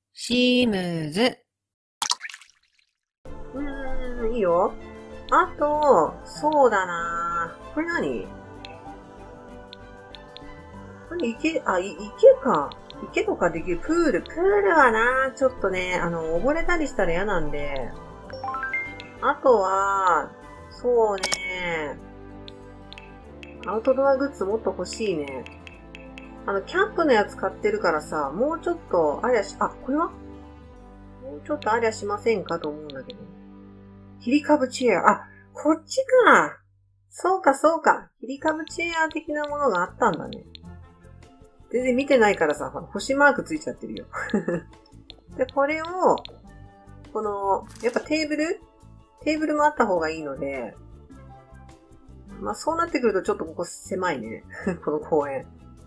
シームーズ。 いいよ。あと、そうだな。これ何これ池か。池とかできる。プールはな、ちょっとね、溺れたりしたら嫌なんで。あとは、そうね。アウトドアグッズもっと欲しいね。キャンプのやつ買ってるからさ、もうちょっとありゃし、これはもうちょっとありゃしませんかと思うんだけど。切り株チェア。こっちか。そうか、そうか。切り株チェア的なものがあったんだね。全然見てないからさ、星マークついちゃってるよ。で、これを、やっぱテーブルもあった方がいいので、まあそうなってくるとちょっとここ狭いね。この公園。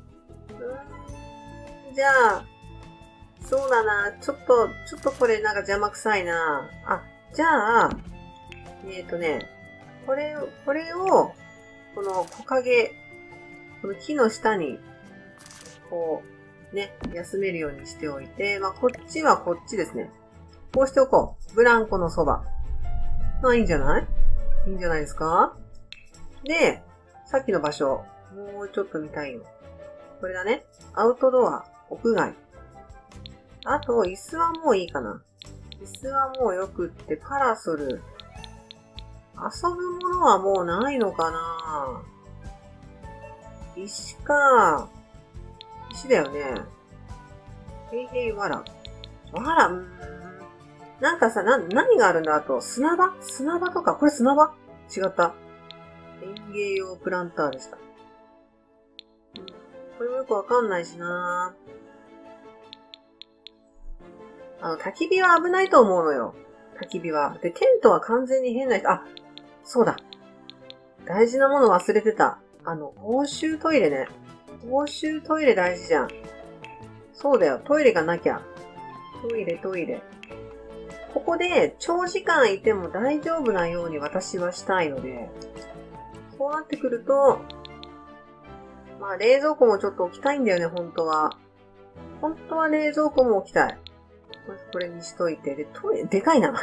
じゃあ、そうだな。ちょっとこれなんか邪魔くさいな。じゃあ、これを、この木陰、この木の下に、こう、ね、休めるようにしておいて、まあ、こっちはこっちですね。こうしておこう。ブランコのそば。いいんじゃないいいんじゃないですか。で、さっきの場所、もうちょっと見たいよ。これだね。アウトドア、屋外。あと、椅子はもういいかな。椅子はもうよくって、パラソル。遊ぶものはもうないのかな。石か。石だよね。へいへいわら。わら、なんかさ、何があるんだあと、砂場とか、これ砂場違った。園芸用プランターでした。これもよくわかんないしな。焚き火は危ないと思うのよ。焚き火は。で、テントは完全に変な人。そうだ。大事なもの忘れてた。公衆トイレね。公衆トイレ大事じゃん。そうだよ。トイレがなきゃ。トイレ。ここで長時間いても大丈夫なように私はしたいので、そうなってくると、まあ冷蔵庫もちょっと置きたいんだよね、本当は。本当は冷蔵庫も置きたい。まずこれにしといて。で、トイレ、でかいな。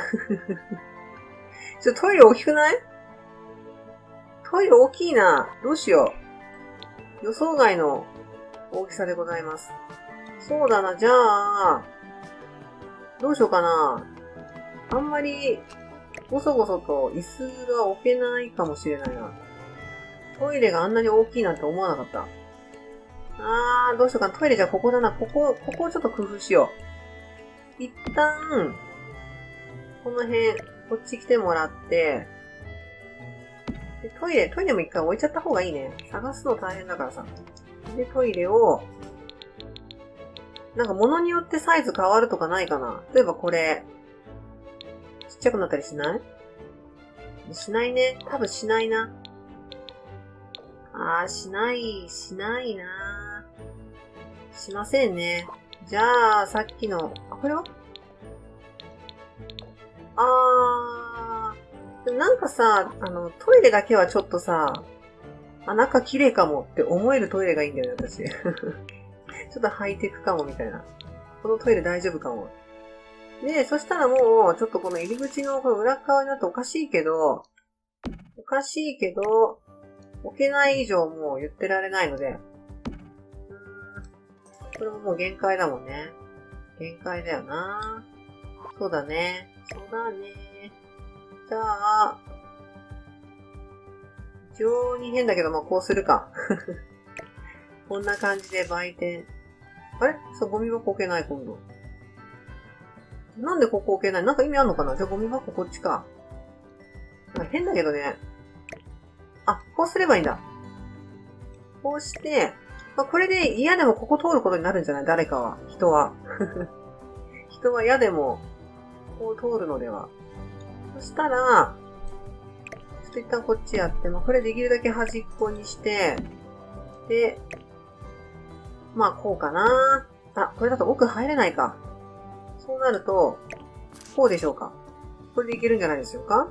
トイレ大きくない？トイレ大きいな。どうしよう。予想外の大きさでございます。そうだな、じゃあ、どうしようかな。あんまり、ごそごそと椅子が置けないかもしれないな。トイレがあんなに大きいなんて思わなかった。どうしようかな。トイレじゃここだな。ここをちょっと工夫しよう。一旦、この辺、こっち来てもらって、でトイレも一回置いちゃった方がいいね。探すの大変だからさ。で、トイレを、なんか物によってサイズ変わるとかないかな。例えばこれ、ちっちゃくなったりしない？しないね。多分しないな。しないな。しませんね。じゃあ、さっきの、これはでもなんかさ、トイレだけはちょっとさ、中綺麗かもって思えるトイレがいいんだよね、私。ちょっとハイテクかもみたいな。このトイレ大丈夫かも。で、そしたらもう、ちょっとこの入り口のこの裏側になっておかしいけど、置けない以上もう言ってられないので、これももう限界だもんね。限界だよな。そうだね。じゃあ、非常に変だけど、まあこうするか。こんな感じで売店。そう、ゴミ箱置けない、今度。なんでここ置けない？なんか意味あんのかな？じゃあゴミ箱こっちか。なんか変だけどね。こうすればいいんだ。こうして、まあ、これで嫌でもここ通ることになるんじゃない？誰かは。人は。人は嫌でも、こう通るのでは。そしたら、ちょっと一旦こっちやって、まあ、これできるだけ端っこにして、で、まあ、こうかな。これだと奥入れないか。そうなると、こうでしょうか。これでいけるんじゃないでしょうか。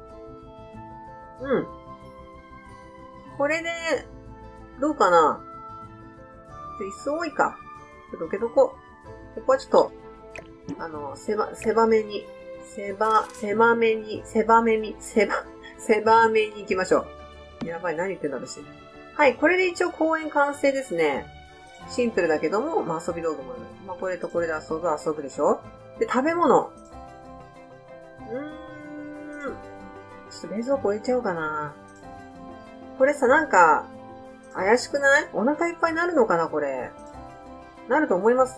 これで、どうかな。椅子多いか。ちょっと置けとこう。ここはちょっと、 狭めに行きましょう。やばい、何言ってんだ私。はい、これで一応公園完成ですね。シンプルだけども、まあ遊び道具もある。まあこれとこれで遊ぶでしょ。で、食べ物。ちょっと冷蔵庫置いちゃおうかな。これさ、なんか、怪しくない？お腹いっぱいになるのかな、これ。なると思います？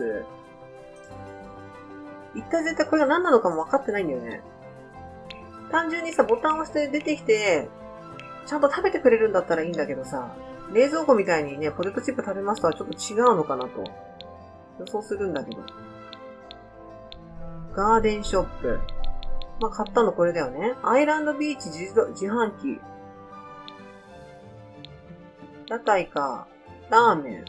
一体絶対これが何なのかも分かってないんだよね。単純にさ、ボタンを押して出てきて、ちゃんと食べてくれるんだったらいいんだけどさ、冷蔵庫みたいにね、ポテトチップ食べますとはちょっと違うのかなと予想するんだけど。ガーデンショップ。まあ、買ったのこれだよね。アイランドビーチ自販機。屋台か。ラーメン。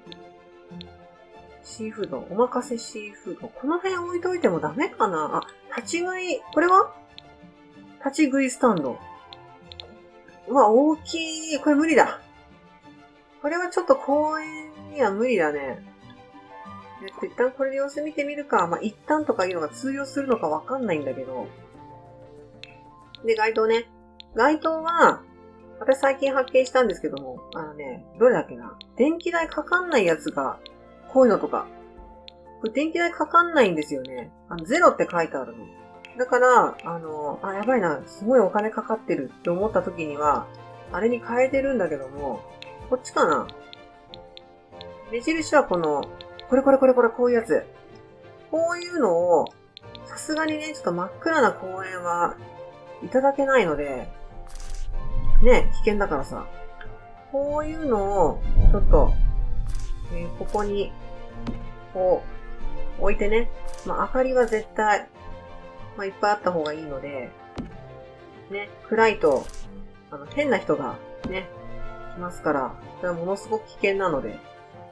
シーフード。お任せシーフード。この辺置いといてもダメかなあ、立ち食い。これは立ち食いスタンド。うわ、大きい。これ無理だ。これはちょっと公園には無理だね。一旦これで様子見てみるか。まあ、一旦とかいうのが通用するのかわかんないんだけど。で、街灯ね。街灯は、私最近発見したんですけども、どれだっけな。電気代かかんないやつが、こういうのとか。これ電気代かかんないんですよね。ゼロって書いてあるの。だから、やばいな、すごいお金かかってるって思った時には、あれに変えてるんだけども、こっちかな。目印はこの、これ、こういうやつ。こういうのを、さすがにね、ちょっと真っ暗な公園はいただけないので、ね、危険だからさ。こういうのを、ちょっと、ここに、こう、置いてね。まあ、明かりは絶対、まあ、いっぱいあった方がいいので、ね、暗いと、変な人が、ね、来ますから、それはものすごく危険なので。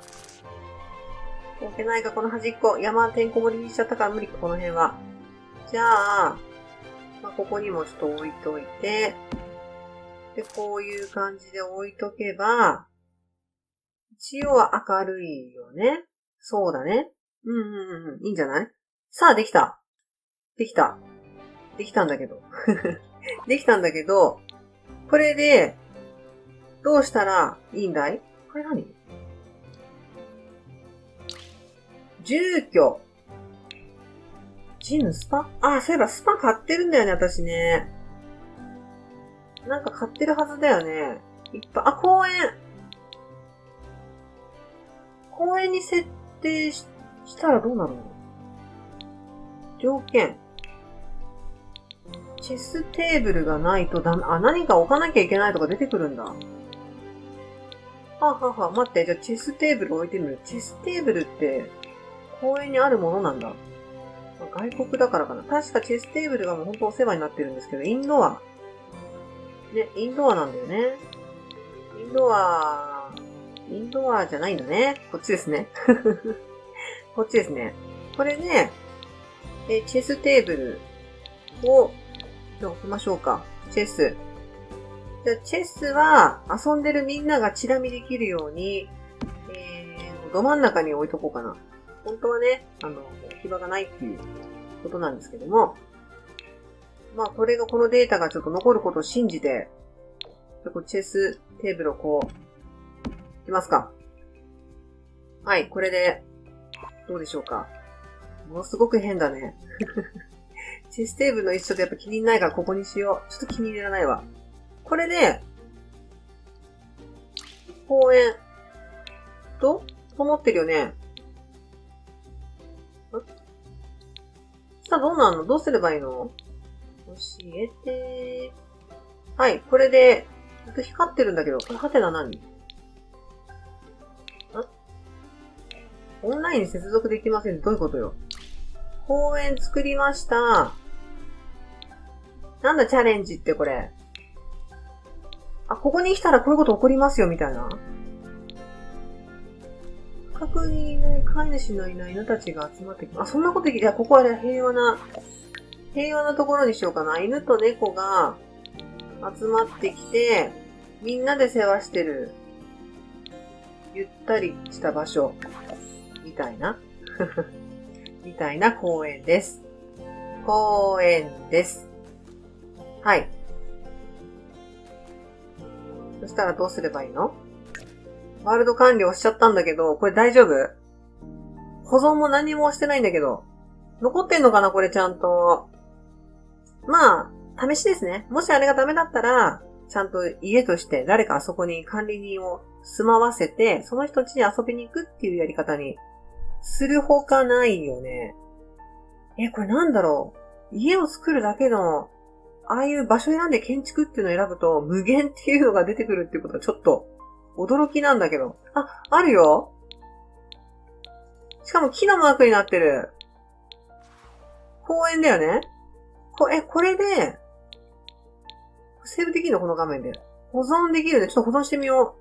置けないか、この端っこ。山てんこ盛りにしちゃったから無理か、この辺は。じゃあ、まあ、ここにもちょっと置いといて、で、こういう感じで置いとけば、一応は明るいよね。そうだね。いいんじゃない？さあ、できた。できたんだけど。できたんだけど、これで、どうしたらいいんだい？これ何？住居。ジム、スパ？そういえばスパ買ってるんだよね、私ね。なんか買ってるはずだよね。いっぱい。公園。公園に設定したらどうなるの？条件。チェステーブルがないとダメ。何か置かなきゃいけないとか出てくるんだ。待って。じゃあチェステーブル置いてみる。チェステーブルって、公園にあるものなんだ。外国だからかな。確かチェステーブルがもうほんとお世話になってるんですけど、インドア。ね、インドアなんだよね。インドアじゃないんだね。こっちですね。こっちですね。これね、チェステーブルを、じゃあ置きましょうか。チェス。じゃあ、チェスは遊んでるみんながチラ見できるように、ど真ん中に置いとこうかな。本当はね、置き場がないっていうことなんですけども、まあ、このデータがちょっと残ることを信じて、チェステーブルをこう、いきますか。はい、これで、どうでしょうか。ものすごく変だね。チェステーブルの一緒でやっぱ気に入らないからここにしよう。ちょっと気に入らないわ。これで、公園と思ってるよね。さあどうなんの？どうすればいいの？教えて。はい、これで、光ってるんだけど、このハテナ何？オンラインに接続できません。どういうことよ？公園作りました。なんだチャレンジってこれ。ここに来たらこういうこと起こりますよ、みたいな。近くにいない飼い主のいない犬たちが集まってきます。そんなことできる。ここはね、平和なところにしようかな。犬と猫が集まってきて、みんなで世話してる、ゆったりした場所、みたいな。 みたいな公園です。公園です。はい。そしたらどうすればいいの？ワールド完了しちゃったんだけど、これ大丈夫？保存も何もしてないんだけど。残ってんのかなこれちゃんと。まあ、試しですね。もしあれがダメだったら、ちゃんと家として誰かあそこに管理人を住まわせて、その人家に遊びに行くっていうやり方にするほかないよね。これなんだろう。家を作るだけの、ああいう場所選んで建築っていうのを選ぶと無限っていうのが出てくるっていうことはちょっと驚きなんだけど。あるよ。しかも木のマークになってる。公園だよね。これで、セーブできるのこの画面で。保存できるね。ちょっと保存してみよ